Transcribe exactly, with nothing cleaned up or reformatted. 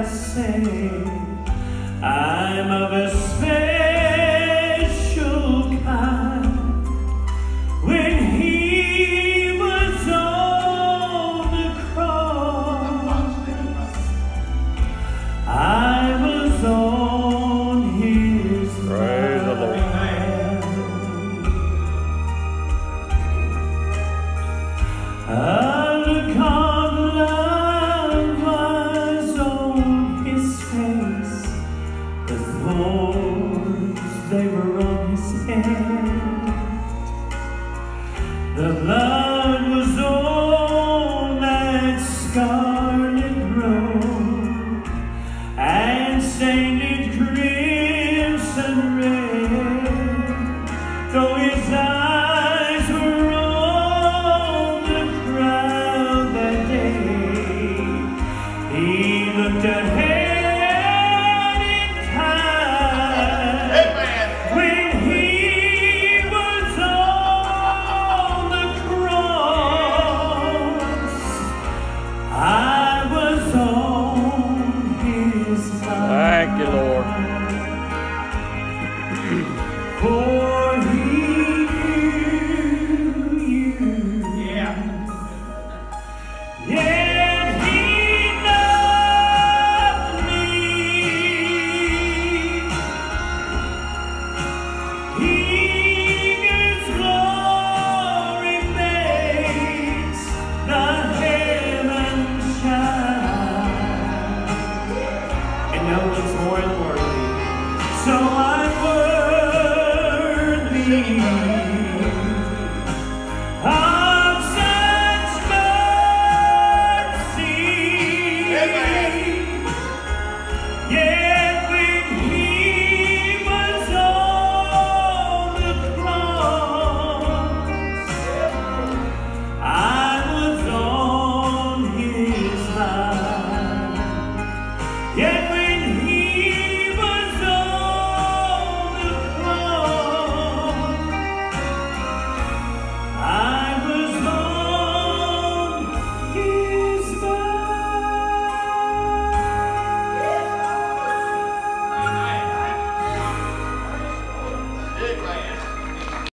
say I'm of a special kind. When he was on the cross, I was on his mind. Praise the Lord. A look of love was on his face. The thorns, they were on his head. The blood was on that scarlet robe and stained it crimson red. Though his eyes were on the crowd that day, he looked ahead. Thank you, Lord. For he knew you. Yeah. Yet he loved me. His glory makes the heavens shine. And no one's more unworthy, so I'm worthy of such mercy. Yet when he was on the cross, I was on his mind. Yet